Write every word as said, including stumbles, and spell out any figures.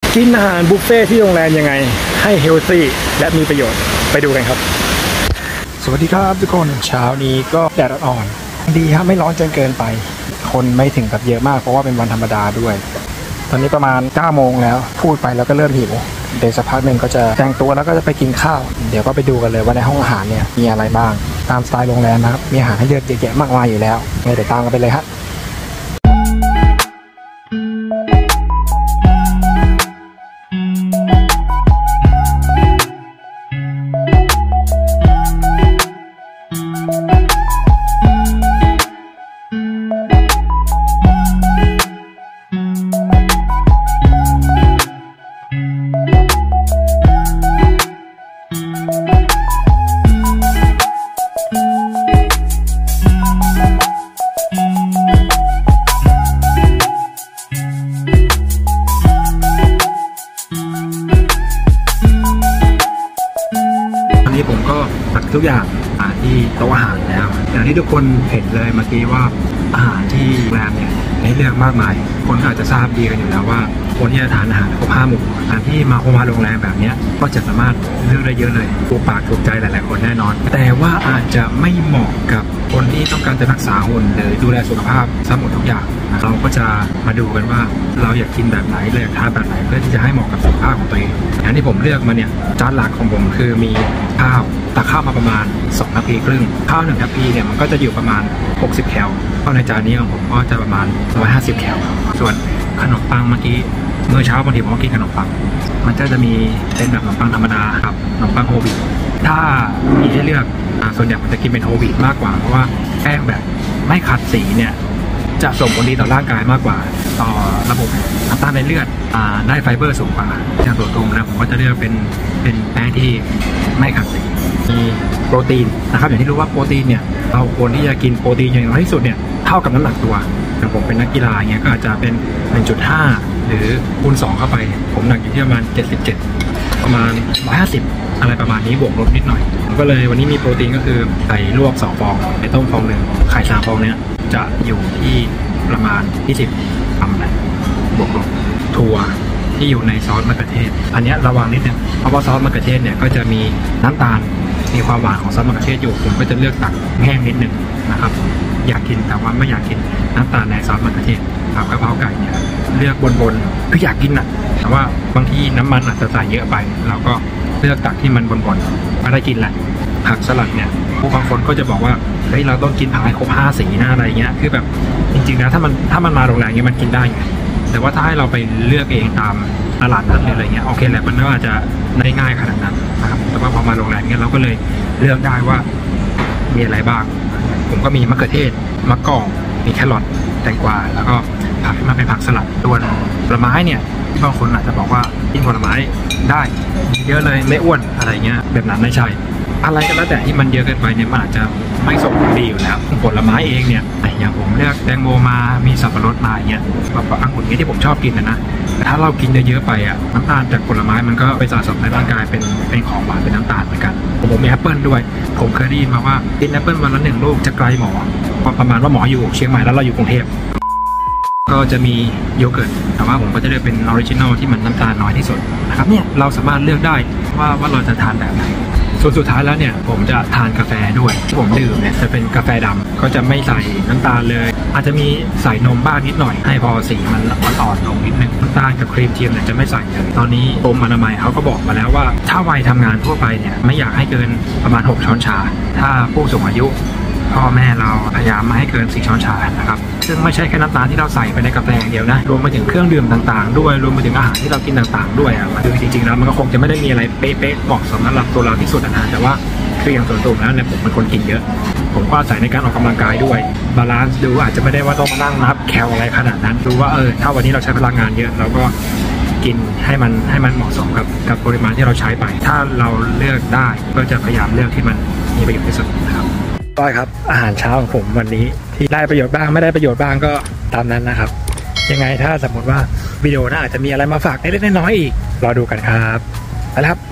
กินอาหารบุฟเฟ่ที่โรงแรมยังไงให้เฮลตี้และมีประโยชน์ไปดูกันครับสวัสดีครับทุกคนเช้านี้ก็แดดอ่อนดีครับไม่ร้อนจนเกินไปคนไม่ถึงกับเยอะมากเพราะว่าเป็นวันธรรมดาด้วยตอนนี้ประมาณเก้าโมงแล้วพูดไปแล้วก็เริ่มหิวเดี๋ยวสักพักหนึ่งก็จะแต่งตัวแล้วก็จะไปกินข้าวเดี๋ยวก็ไปดูกันเลยว่าในห้องอาหารเนี่ยมีอะไรบ้างตามสไตล์โรงแรมนะครับมีอาหารให้เลือกเยอะแยะมากมายอยู่แล้วเดี๋ยวตามกันไปเลยครับผมก็ตักทุกอย่างอาหารที่โต๊ะอาหารแล้วอย่างที่ทุกคนเห็นเลยเมื่อกี้ว่าอาหารที่โรงแรมเนี่ยให้เลือกมากมายคนอาจจะทราบดีกันอยู่แล้วว่าคนที่จะทานอาหารครบห้าหมู่อาหารที่มาโฮมาโรงแรมแบบนี้ก็จะสามารถเลือกได้เยอะเลยถูกปากถูกใจหลายๆคนแน่นอนแต่ว่าอาจจะไม่เหมาะกับคนที่ต้องการจะรักษาหุ่นหรือดูแลสุขภาพทั้งหมดทุกอย่างเราก็จะมาดูกันว่าเราอยากกินแบบไหนเลยอยากทานแบบไหนเพื่อที่จะให้เหมาะกับสุขภาพของตัวเองอย่างที่ผมเลือกมาเนี่ยจานหลักของผมคือมีข้าวตักข้าวมาประมาณสองทัพพีครึ่งข้าวหนึ่งทัพพีเนี่ยมันก็จะอยู่ประมาณหกสิบแคลข้าวในจานนี้ของผมก็จะประมาณหนึ่งร้อยห้าสิบแคลส่วนขนมปังเมื่อกี้เมื่อเช้าบางทีผมก็กินขนมปังมันก็จะมีเป็นแบบขนมปังธรรมดาครับขนมปังโฮลวีตถ้ามีให้เลือกส่วนใหญ่ผมจะกินเป็นโฮลวีตมากกว่าเพราะว่าแป้งแบบไม่ขัดสีเนี่ยจะส่งผลดีต่อร่างกายมากกว่าต่อระบบน้ำตาลในเลือดได้ไฟเบอร์สูงกว่าอย่างตัวตูมนะผมก็จะเลือกเป็นเป็นแป้งที่ไม่ขัดสีมีโปรตีนนะครับอย่างที่รู้ว่าโปรตีนเนี่ยเราควรที่จะกินโปรตีนอย่างน้อยที่สุดเนี่ยเท่ากับน้ำหนักตัวอย่างผมเป็นนักกีฬาเงี้ยก็อาจจะเป็น หนึ่งจุดห้า หรือคูณสองเข้าไปผมหนักอยู่ที่ประมาณเจ็ดสิบเจ็ดประมาณหนึ่งร้อยห้าสิบอะไรประมาณนี้บวกลบนิดหน่อยผมก็เลยวันนี้มีโปรตีนก็คือไก่ลวกสองฟองไก่ต้มฟองหนึ่งไข่สามฟองเนี้ยจะอยู่ที่ประมาณยี่สิบกรัมนะบวกลบถั่วที่อยู่ในซอสมะเขือเทศอันนี้ระวังนิดนึงเพราะว่าซอสมะเขือเทศเนี่ยก็จะมีน้ำตาลมีความหวานของซอสมะเขือเทศอยู่ผมก็จะเลือกตักแห้งนิดนึงนะครับอยากกินแต่ว่าไม่อยากกินน้ำตาลในซอสมะเขือเทศกับกะเพราไก่เนี่ยเลือกบนๆคืออยากกินอ่ะแต่ว่าบางทีน้ำมันอาจจะใส่เยอะไปเราก็เลือกตักที่มันบนๆก็ได้กินแหละผักสลัดเนี่ยผู้บางคนก็จะบอกว่าเฮ้ยเราต้องกินผักให้ครบห้าสีนะอะไรเงี้ยคือแบบจริงๆนะถ้ามันถ้ามันมาโรงแรมเงี้ยมันกินได้ไงแต่ว่าถ้าให้เราไปเลือกเองตามตลาดนัดอะไรเงี้ยโอเคแหละมันก็อาจจะได้ง่ายขนาดนั้นนะครับแต่ว่าพอมาโรงแรมเงี้ยเราก็เลยเลือกได้ว่ามีอะไรบ้างผมก็มีมะเขือเทศมะกอกมีแครอทแตงกวาแล้วก็ผักที่มันเป็นผักสลัดส่วนผลไม้เนี่ยบางคนอาจจะบอกว่ากินผลไม้ได้เยอะเลยไม่อ้วนอะไรเงี้ยแบบนั้นไม่ใช่อะไรก็แล้วแต่ที่มันเยอะเกินไปเนี่ยมันอาจจะไม่ส่งผลดีอยู่แล้วผลไม้เองเนี่ยอย่างผมเลือกแตงโมมามีสับปะรดมาอย่างเงี้ยแบบองุ่นนี้ที่ผมชอบกินนะนะแต่ถ้าเรากินเยอะๆไปอ่ะน้ำตาลจากผลไม้มันก็ไปสะสมในร่างกายเป็นเป็นของหวานเป็นน้ำตาลเหมือนกันผมมีแอปเปิลด้วยผมเคยได้ยินมาว่ากินแอปเปิลวันละหนึ่งลูกจะไกลหมอประมาณว่าหมออยู่เชียงใหม่แล้วเราอยู่กรุงเทพก็จะมีโยเกิร์ตแต่ว่าผมก็จะเลือกเป็นออริจินอลที่มันน้ำตาลน้อยที่สุดนะครับเนี่ยเราสามารถเลือกได้ว่าว่าเราจะทานแบบไหนส่วนสุดท้ายแล้วเนี่ยผมจะทานกาแฟด้วยที่ผมดื่มเนี่ยจะเป็นกาแฟดำก็จะไม่ใส่น้ำตาลเลยอาจจะมีใส่นมบ้างนิดหน่อยให้พอสีมันอ่อนๆลงนิดนึงน้ำตาลกับครีมเทียมเนี่ยจะไม่ใส่เลยตอนนี้กรมอนามัยเขาก็บอกมาแล้วว่าถ้าวัยทำงานทั่วไปเนี่ยไม่อยากให้เกินประมาณหกช้อนชาถ้าผู้สูงอายุพ่อแม่เราพยายามไม่ให้เกินสี่ช้อนชานะครับซึ่งไม่ใช่แค่น้ำตาลที่เราใส่ไปในกาแฟอย่างเดียวนะรวมไปถึงเครื่องดื่มต่างๆด้วยรวมไปถึงอาหารที่เรากินต่างๆด้วยอ่ะคือจริงๆแล้วมันก็คงจะไม่ได้มีอะไรเป๊ะๆเหมาะสมสำหรับตัวเราที่สุดนะแต่ว่าคืออย่างส่วนตัวแล้วเนี่ยผมเป็นคนกินเยอะผมก็ใส่ในการออกกำลังกายด้วยบาลานซ์ดูอาจจะไม่ได้ว่าต้องมานั่งนับแคลอะไรขนาดนั้นดูว่าเออถ้าวันนี้เราใช้พลังงานเยอะเราก็กินให้มันให้มันเหมาะสมกับกับปริมาณที่เราใช้ไปถ้าเราเลือกได้ก็จะพยายามเลือกที่มันมีประโยชน์ที่สุดนะครับก็ครับอาหารเช้าของผมวันนี้ที่ได้ประโยชน์บ้างไม่ได้ประโยชน์บ้างก็ตามนั้นนะครับยังไงถ้าสมมติว่าวิดีโอน่าอาจจะมีอะไรมาฝากเล็กๆน้อยๆอีกรอดูกันครับไปแล้วครับ